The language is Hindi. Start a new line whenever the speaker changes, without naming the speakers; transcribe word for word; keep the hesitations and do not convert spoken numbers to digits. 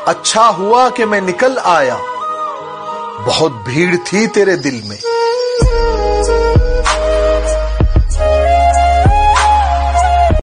अच्छा हुआ कि मैं निकल आया, बहुत भीड़ थी तेरे दिल में।